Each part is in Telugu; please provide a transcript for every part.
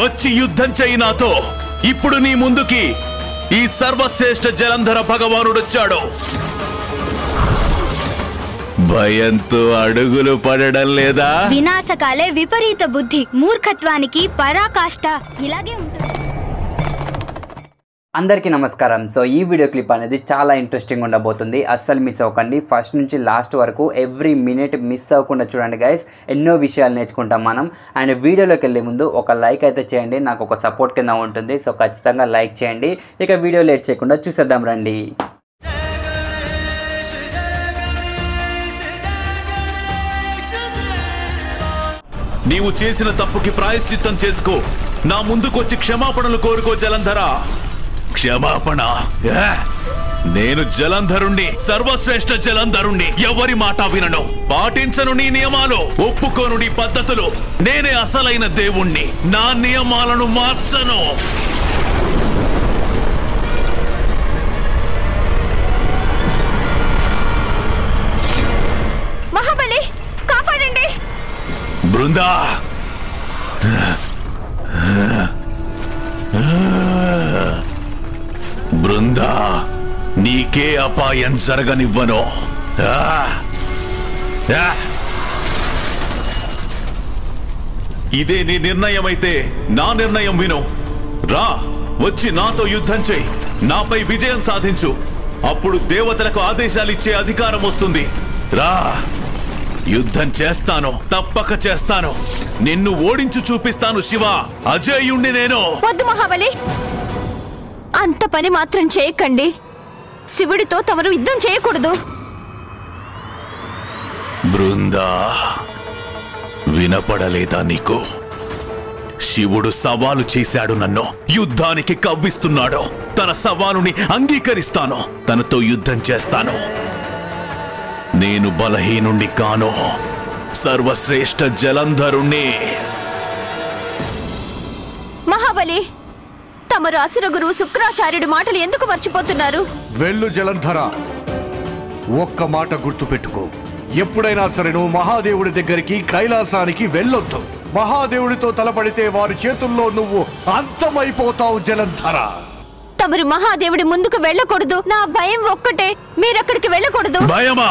వచ్చి యుద్ధం చెయ్యి నాతో. ఇప్పుడు నీ ముందుకి ఈ సర్వశ్రేష్ఠ జలంధర భగవానుడొచ్చాడు. భయంతో అడుగులు పడడం లేదా? వినాశకాలే విపరీత బుద్ధి, మూర్ఖత్వానికి పరాకాష్ట ఇలాగే ఉంటుంది. అందరికీ నమస్కారం. సో ఈ వీడియో క్లిప్ అనేది చాలా ఇంట్రెస్టింగ్ ఉండబోతుంది. అస్సలు మిస్ అవ్వకండి. ఫస్ట్ నుంచి లాస్ట్ వరకు ఎవ్రీ మినిట్ మిస్ అవ్వకుండా చూడండి గైస్. ఎన్నో విషయాలు నేర్చుకుంటాం మనం. అండ్ వీడియోలోకి వెళ్ళే ముందు ఒక లైక్ అయితే చేయండి, నాకు ఒక సపోర్ట్ కింద ఉంటుంది. సో ఖచ్చితంగా లైక్ చేయండి. ఇక వీడియో లేట్ చేయకుండా చూసేద్దాం రండి. నీవు చేసిన తప్పుకి ప్రాయశ్చిత్తం చేసుకో. నా ముందుకొచ్చి క్షమాపణలు కోరుకో జలంధర. క్షమాపణ? నేను జలంధరుణ్ణి, సర్వశ్రేష్ఠ జలంధరుణ్ణి. ఎవరి మాట వినను, పాటించను నీ నియమాలు, ఒప్పుకోను నీ పద్ధతులు. నేనే అసలైన దేవుణ్ణి, నా నియమాలను మార్చను. మహాబలి కాపాడండి. బృందా, బృందా, నీకే అపాయం జరగనివ్వను. ఇదే నీ నిర్ణయమైతే నా నిర్ణయం విను. రా, వచ్చి నాతో యుద్ధం చేయి, నాపై విజయం సాధించు. అప్పుడు దేవతలకు ఆదేశాలిచ్చే అధికారం వస్తుంది. రా, యుద్ధం చేస్తాను, తప్పక చేస్తాను. నిన్ను ఓడించి చూపిస్తాను శివ. అజేయుణ్ణి నేను. వద్దు మహాబలి, అంత పని మాత్రం చేయకండి. శివుడితో తమరు యుద్ధం చేయకూడదు. బృందా, వినపడలేదా నీకు? శివుడు సవాలు చేశాడు నన్ను. యుద్ధానికి కవ్విస్తున్నాడు. తన సవాలుని అంగీకరిస్తాను. తనతో యుద్ధం చేస్తాను. నేను బలహీనుణ్ణి కాను, సర్వశ్రేష్ఠ జలంధరుణ్ణి. మహాబలి, తమరు అసుర గురువు శుక్రాచార్యుడి మాటలు ఎందుకు మర్చిపోతున్నారు? వెళ్ళు జలంధర, ఒక్క మాట గుర్తుపెట్టుకో. ఎప్పుడైనా సరే నువ్వు మహాదేవుడి దగ్గరికి, కైలాసానికి వెళ్ళొద్దు. మహాదేవుడితో తలపడితే వారి చేతుల్లో నువ్వు అంతమైపోతావు జలంధర. తమరు మహాదేవుడి ముందుకు వెళ్ళకూడదు. నా భయం ఒక్కటే, మీరక్కడికి వెళ్ళకూడదు. భయమా?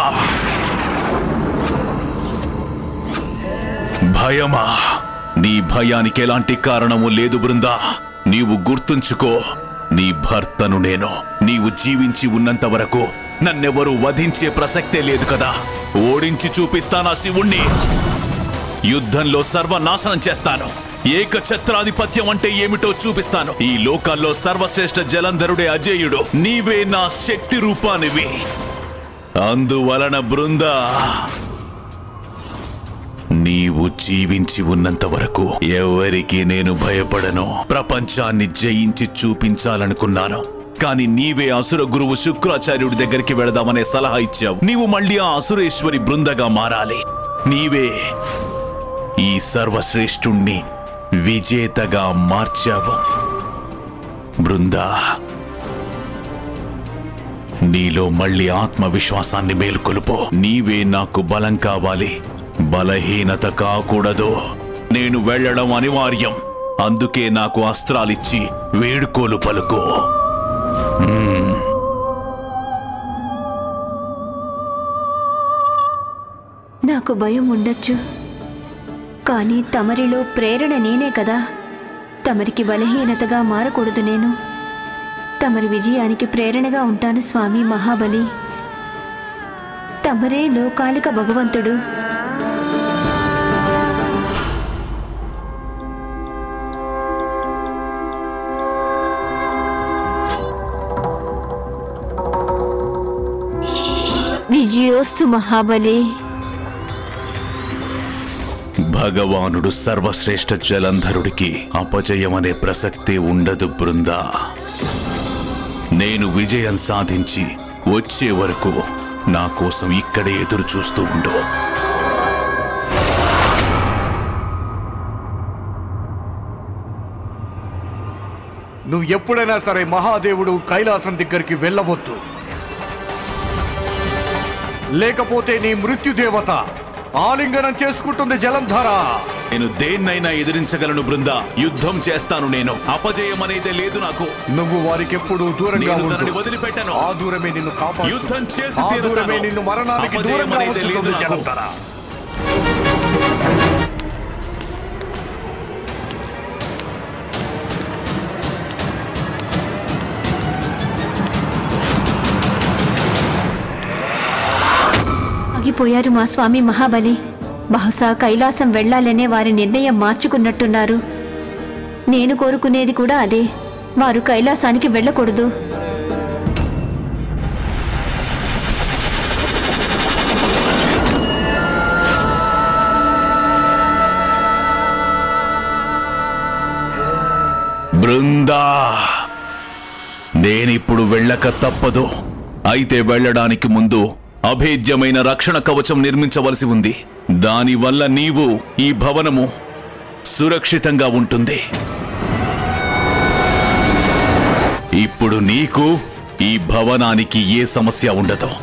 భయమా? నీ భయానికి ఎలాంటి కారణము లేదు బృందా. నీవు గుర్తుంచుకో, నీ భర్తను నేను. నీవు జీవించి ఉన్నంత వరకు నన్నెవరూ వధించే ప్రసక్తే లేదు కదా. ఓడించి చూపిస్తానా శివుణ్ణి. యుద్ధంలో సర్వనాశనం చేస్తాను. ఏకఛత్రాధిపత్యం అంటే ఏమిటో చూపిస్తాను. ఈ లోకాల్లో సర్వశ్రేష్ఠ జలంధరుడే అజేయుడు. నీవే నా శక్తి రూపానివి. అందువలన బృందా, నీవు జీవించి ఉన్నంత వరకు ఎవరికి నేను భయపడను. ప్రపంచాన్ని జయించి చూపించాలనుకున్నాను, కానీ నీవే అసుర గురువు శుక్రాచార్యుడి దగ్గరికి వెళదామనే సలహా ఇచ్చావు. నీవు మళ్ళీ ఆ అసురేశ్వరి బృందగా మారాలి. నీవే ఈ సర్వశ్రేష్ఠుణ్ణి విజేతగా మార్చావు. బృందా, నీలో మళ్ళీ ఆత్మవిశ్వాసాన్ని మేలుకొలుపు. నీవే నాకు బలం కావాలి, బలహీనత కాకూడదు. నేను వెళ్ళడం అనివార్యం. అందుకే నాకు అస్త్రాలిచ్చి వేడుకోలు పలుకు. నాకు భయం ఉండొచ్చు, కానీ తమరిలో ప్రేరణ నేనే కదా. తమరికి బలహీనతగా మారకూడదు నేను. తమరి విజయానికి ప్రేరణగా ఉంటాను స్వామి మహాబలి. తమరే లోకాలిక భగవంతుడు. విజయోస్తు మహాబలి. భగవానుడు సర్వశ్రేష్ఠ జలంధరుడికి అపజయమనే ప్రసక్తే ఉండదు బృందా. నేను విజయం సాధించి వచ్చే వరకు నా కోసం ఇక్కడే ఎదురు చూస్తూ ఉండు. నువ్వు ఎప్పుడైనా సరే మహాదేవుడు కైలాసం దగ్గరికి వెళ్ళవద్దు. లేకపోతే నీ మృత్యుదేవత ఆలింగనం చేసుకుంటుంది జలంధర. నేను దేన్నైనా ఎదిరించగలను బృందా. యుద్ధం చేస్తాను నేను. అపజయం అనేదే లేదు నాకు. నువ్వు వారికి ఎప్పుడు దూరంగా నేను ఉండు. తనని వదిలిపెట్టను. ఆ దూరమే నిన్ను కాపాడు. యుద్ధం చేసి ఆ దూరమే తీరుతాను. నిన్ను మరణానికి అపజయం దూరంగా అనేది లేదు ఉంచుతుంది నాకు. జలంధర. ఆగిపోయారు మా స్వామి మహాబలి. బహుశా కైలాసం వెళ్లాలనే వారి నిర్ణయం మార్చుకున్నట్టున్నారు. నేను కోరుకునేది కూడా అదే. వారు కైలాసానికి వెళ్ళకూడదు. బృందా, నేనిప్పుడు వెళ్ళక తప్పదు. అయితే వెళ్ళడానికి ముందు అభేద్యమైన రక్షణ కవచం నిర్మించవలసి ఉంది. దానివల్ల నీవు ఈ భవనము సురక్షితంగా ఉంటుంది. ఇప్పుడు నీకు ఈ భవనానికి ఏ సమస్య ఉండదు.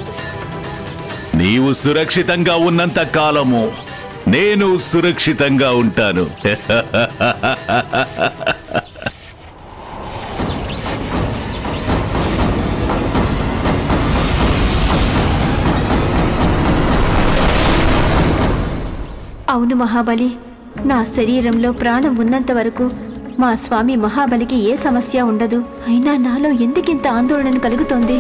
నీవు సురక్షితంగా ఉన్నంత కాలము నేను సురక్షితంగా ఉంటాను. అవును మహాబలి, నా శరీరంలో ప్రాణం ఉన్నంత వరకు మా స్వామి మహాబలికి ఏ సమస్య ఉండదు. అయినా నాలో ఎందుకింత ఆందోళన కలుగుతోంది?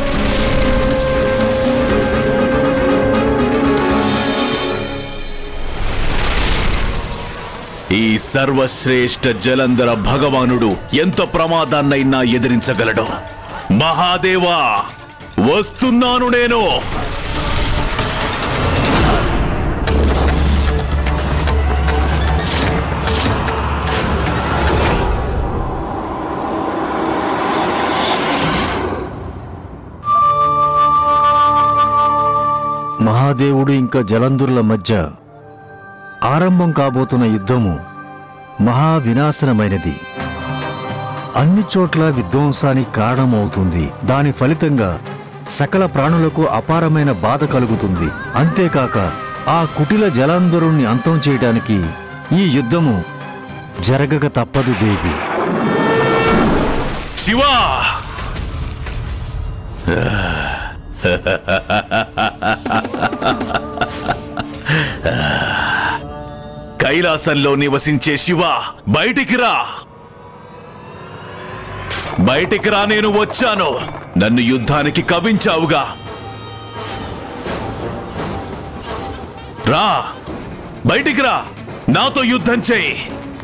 ఈ సర్వశ్రేష్ఠ జలంధర భగవానుడు ఎంత ప్రమాదాన్నైనా ఎదిరించగలడు. మహాదేవా, వస్తున్నాను నేను. మహాదేవుడు ఇంకా జలంధరుల మధ్య ఆరంభం కాబోతున్న యుద్ధము మహావినాశనమైనది. అన్ని చోట్ల విధ్వంసానికి కారణమవుతుంది. దాని ఫలితంగా సకల ప్రాణులకు అపారమైన బాధ కలుగుతుంది. అంతేకాక ఆ కుటిల జలంధరుణ్ణి అంతం చేయడానికి ఈ యుద్ధము జరగక తప్పదు దేవి. శివా, కైలాసంలో నివసించే శివ, బయటికి రా. బయటికి రా, నేను వచ్చాను. నన్ను యుద్ధానికి కవించావుగా. రా, బయటికి రా, నాతో యుద్ధం చేయి.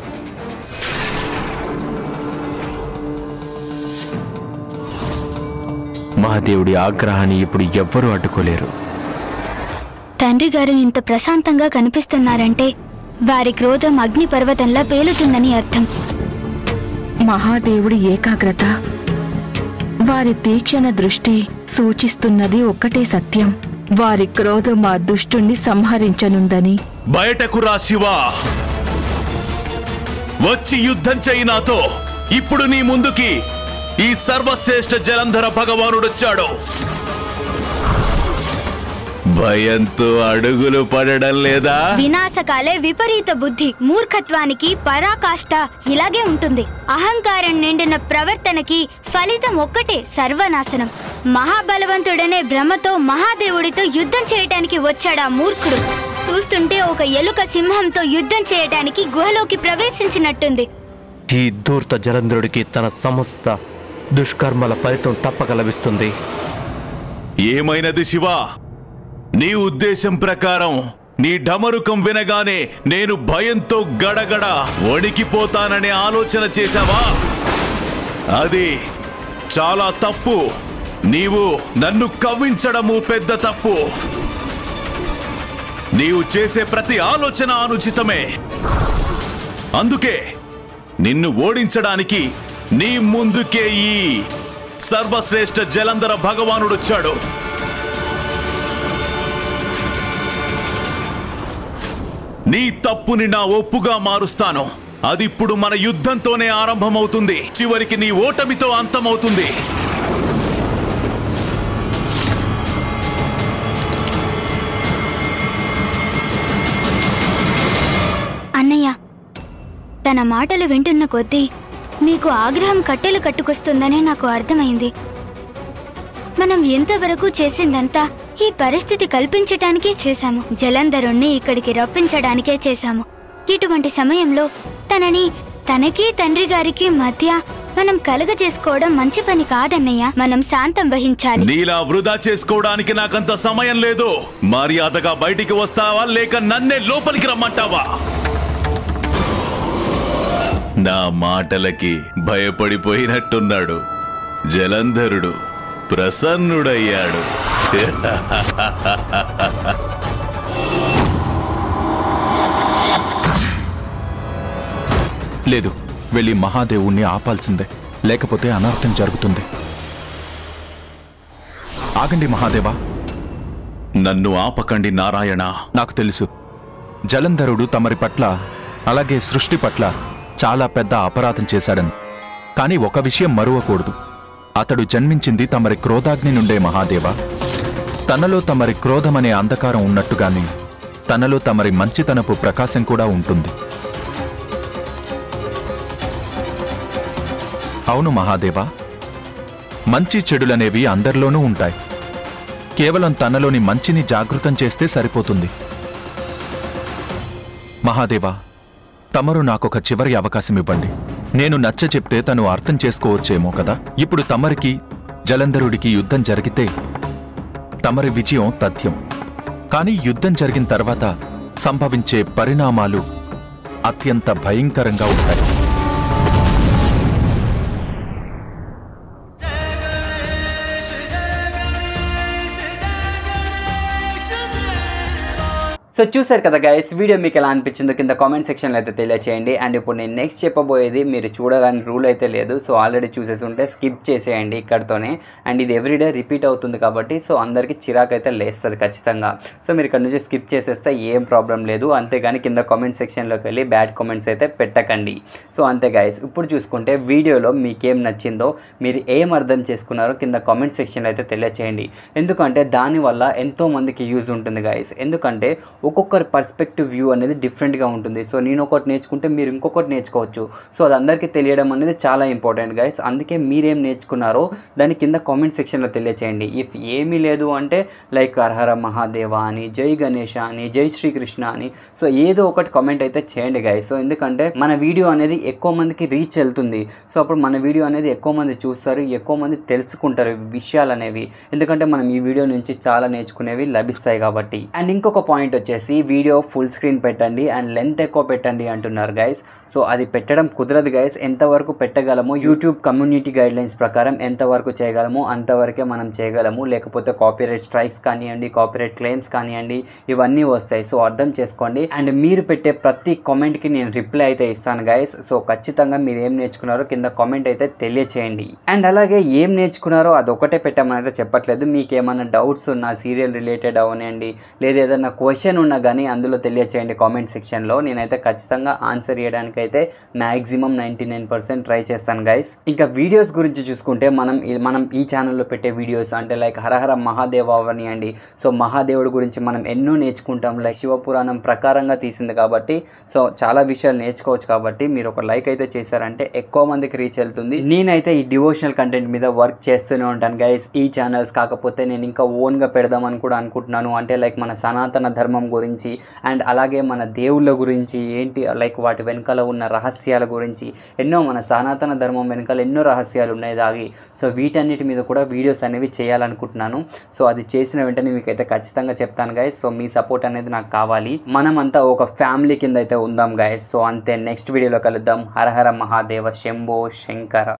మహాదేవుడి ఆగ్రహాన్ని ఇప్పుడు ఎవ్వరూ అడ్డుకోలేరు. తండ్రి గారు ఇంత ప్రశాంతంగా కనిపిస్తున్నారంటే వారి క్రోధం అగ్ని పర్వతంలా పేలుతుందని అర్థం. మహాదేవుడి ఏకాగ్రత, వారి తీక్షణ దృష్టి సూచిస్తున్నది ఒక్కటే సత్యం. వారి క్రోధం ఆ దుష్టుణ్ణి సంహరించనుందని. బయటకు రా శివా, వచ్చి యుద్ధం చేయి నాతో. ఇప్పుడు నీ ముందుకి ఈ సర్వశ్రేష్ఠ జలంధర భగవానుడొచ్చాడు. భయంతో అడుగులు పడడం లేదా? వినాశకాలే విపరీత బుద్ధి, మూర్ఖత్వానికి పరాకాష్ట ఇలాగే ఉంటుంది. అహంకారం నిండిన ప్రవర్తనకి ఫలితం ఒక్కటే, సర్వనాశనం. మహాబలవంతుడనే భ్రమతో మహాదేవుడితో యుద్ధం చేయటానికి వచ్చాడా మూర్ఖుడు. చూస్తుంటే ఒక ఎలుక సింహంతో యుద్ధం చేయటానికి గుహలోకి ప్రవేశించినట్టుంది. ఈ ధూర్త జలంధరుడికి తన సమస్త దుష్కర్మల ఫలితం తప్పక లభిస్తుంది. ఏమైనది శివా? నీ ఉద్దేశం ప్రకారం నీ ఢమరుకం వినగానే నేను భయంతో గడగడ వణికిపోతాననే ఆలోచన చేశావా? అది చాలా తప్పు. నీవు నన్ను కవ్వించడము పెద్ద తప్పు. నీవు చేసే ప్రతి ఆలోచన అనుచితమే. అందుకే నిన్ను ఓడించడానికి నీ ముందుకే ఈ సర్వశ్రేష్ఠ జలంధర భగవానుడొచ్చాడు. నీ తప్పుని నా ఒప్పుగా మారుస్తాను. అదిప్పుడు మన యుద్ధంతోనే ఆరంభమవుతుంది. చివరికి నీ ఓటమితో అంతమవుతుంది. తన మాటలు వింటున్న కొద్దీ మీకు ఆగ్రహం కట్టెలు కట్టుకొస్తుందనే నాకు అర్థమైంది. మనం ఎంతవరకు చేసిందంతా ఈ పరిస్థితి కల్పించటానికే చేశాము. జలంధరుణ్ణి ఇక్కడికి రప్పించడానికే చేశాము. ఇటువంటి సమయంలో తనకి తండ్రి గారికి మధ్య మనం కలగజేసుకోవడం మంచి పని కాదన్నయ్య. మనం శాంతం వహించాలి. నీలా వృధా చేసుకోవడానికి నాకంత సమయం లేదు. మర్యాదగా బయటికి వస్తావా లేక నన్నే లోపలికి రమ్మంటావా? నా మాటలకి భయపడిపోయినట్టున్నాడు. జలంధరుడు ప్రసన్నుడయ్యాడు. లేదు, వెళ్ళి మహాదేవుణ్ణి ఆపాల్సిందే, లేకపోతే అనర్థం జరుగుతుంది. ఆగండి మహాదేవా. నన్ను ఆపకండి నారాయణ. నాకు తెలుసు, జలంధరుడు తమరి పట్ల అలాగే సృష్టి పట్ల చాలా పెద్ద అపరాధం చేశాడని. కానీ ఒక విషయం మరువకూడదు, అతడు జన్మించింది తమరి క్రోధాగ్ని నుండే మహాదేవా. తనలో తమరి క్రోధమనే అంధకారం ఉన్నట్టుగానే తనలో తమరి మంచితనపు ప్రకాశం కూడా ఉంటుంది. అవును మహాదేవా, మంచి చెడులనేవి అందరిలోనూ ఉంటాయి. కేవలం తనలోని మంచిని జాగృతం చేస్తే సరిపోతుంది. మహాదేవా, తమరు నాకొక చివరి అవకాశం ఇవ్వండి. నేను నచ్చ చెప్తే తను అర్థం చేసుకోవచ్చేమో కదా. ఇప్పుడు తమరికి జలంధరుడికి యుద్ధం జరిగితే తమరి విజయం తథ్యం. కానీ యుద్ధం జరిగిన తర్వాత సంభవించే పరిణామాలు అత్యంత భయంకరంగా ఉంటాయి. సో చూసారు కదా గైస్, వీడియో మీకు ఎలా అనిపించిందో కింద కామెంట్ సెక్షన్లో అయితే తెలియచేయండి. అండ్ ఇప్పుడు నేను నెక్స్ట్ చెప్పబోయేది మీరు చూడాలని రూల్ అయితే లేదు. సో ఆల్రెడీ చూసేసి ఉంటే స్కిప్ చేసేయండి ఇక్కడితోనే. అండ్ ఇది ఎవ్రీడే రిపీట్ అవుతుంది కాబట్టి సో అందరికీ చిరాకు అయితే లేస్తుంది ఖచ్చితంగా. సో మీరు ఇక్కడ నుంచి స్కిప్ చేసేస్తే ఏం ప్రాబ్లం లేదు. అంతేగాని కింద కామెంట్ సెక్షన్లోకి వెళ్ళి బ్యాడ్ కామెంట్స్ అయితే పెట్టకండి. సో అంతే గైస్, ఇప్పుడు చూసుకుంటే వీడియోలో మీకేం నచ్చిందో, మీరు ఏం అర్థం చేసుకున్నారో కింద కామెంట్ సెక్షన్లో అయితే తెలియచేయండి. ఎందుకంటే దానివల్ల ఎంతోమందికి యూజ్ ఉంటుంది గైస్. ఎందుకంటే ఒక్కొక్కరి పర్స్పెక్టివ్ వ్యూ అనేది డిఫరెంట్గా ఉంటుంది. సో నేను ఒకటి నేర్చుకుంటే మీరు ఇంకొకటి నేర్చుకోవచ్చు. సో అది అందరికీ తెలియడం అనేది చాలా ఇంపార్టెంట్ గైస్. అందుకే మీరేం నేర్చుకున్నారో దాని కింద కామెంట్ సెక్షన్లో తెలియచేయండి. ఇఫ్ ఏమీ లేదు అంటే లైక్ హరహర మహాదేవ అని, జై గణేష అని, జై శ్రీకృష్ణ అని, సో ఏదో ఒకటి కామెంట్ అయితే చేయండి గైస్. సో ఎందుకంటే మన వీడియో అనేది ఎక్కువ మందికి రీచ్ వెళ్తుంది. సో అప్పుడు మన వీడియో అనేది ఎక్కువ మంది చూస్తారు, ఎక్కువ మంది తెలుసుకుంటారు విషయాలు అనేవి. ఎందుకంటే మనం ఈ వీడియో నుంచి చాలా నేర్చుకునేవి లభిస్తాయి కాబట్టి. అండ్ ఇంకొక పాయింట్ వచ్చేసి వీడియో ఫుల్ స్క్రీన్ పెట్టండి అండ్ లెంత్ ఎక్కువ పెట్టండి అంటున్నారు గైస్. సో అది పెట్టడం కుదరదు గైస్. ఎంతవరకు పెట్టగలమో యూట్యూబ్ కమ్యూనిటీ గైడ్లైన్స్ ప్రకారం ఎంతవరకు చేయగలమో అంతవరకే మనం చేయగలము. లేకపోతే కాపీరైట్ స్ట్రైక్స్ కానివ్వండి, కాపీరైట్ క్లెయిమ్స్ కానివ్వండి, ఇవన్నీ వస్తాయి. సో అర్థం చేసుకోండి. అండ్ మీరు పెట్టే ప్రతి కామెంట్కి నేను రిప్లై అయితే ఇస్తాను గైస్. సో ఖచ్చితంగా మీరు ఏం నేర్చుకున్నారో కింద కామెంట్ అయితే తెలియచేయండి. అండ్ అలాగే ఏం నేర్చుకున్నారో అదొకటే పెట్టమని అయితే చెప్పట్లేదు. మీకు ఏమైనా డౌట్స్ ఉన్నా సీరియల్ రిలేటెడ్ అవనండి, లేదా ఏదైనా క్వశ్చన్ ఉన్నా కానీ అందులో తెలియచేయండి కామెంట్ సెక్షన్లో. నేనైతే ఖచ్చితంగా ఆన్సర్ చేయడానికి అయితే మ్యాక్సిమం 99% ట్రై చేస్తాను గైస్. ఇంకా వీడియోస్ గురించి చూసుకుంటే మనం ఈ ఛానల్లో పెట్టే వీడియోస్ అంటే లైక్ హరహర మహాదేవ అవనియండి. సో మహాదేవుడి గురించి మనం ఎన్నో నేర్చుకుంటాం. లైక్ శివపురాణం ప్రకారంగా తీసింది కాబట్టి సో చాలా విషయాలు నేర్చుకోవచ్చు. కాబట్టి మీరు ఒక లైక్ అయితే చేశారంటే ఎక్కువ మందికి రీచ్ వెళ్తుంది. నేనైతే ఈ డివోషనల్ కంటెంట్ మీద వర్క్ చేస్తూనే ఉంటాను గైస్. ఈ ఛానల్స్ కాకపోతే నేను ఇంకా ఓన్గా పెడదామని కూడా అనుకుంటున్నాను. అంటే లైక్ మన సనాతన ధర్మం గురించి అండ్ అలాగే మన దేవుళ్ళ గురించి ఏంటి లైక్ వాటి వెనకాల ఉన్న రహస్యాల గురించి ఎన్నో, మన సనాతన ధర్మం వెనకాల ఎన్నో రహస్యాలు ఉన్నాయి దాగి. సో వీటన్నిటి మీద కూడా వీడియోస్ అనేవి చేయాలనుకుంటున్నాను. సో అది చేసిన వెంటనే మీకైతే ఖచ్చితంగా చెప్తాను గైస్. సో మీ సపోర్ట్ అనేది నాకు కావాలి. మనమంతా ఒక ఫ్యామిలీ కింద అయితే ఉందాం గైస్. సో అంతే, నెక్స్ట్ వీడియోలో కలుద్దాం. హరహర మహాదేవ, శంభో శంకర.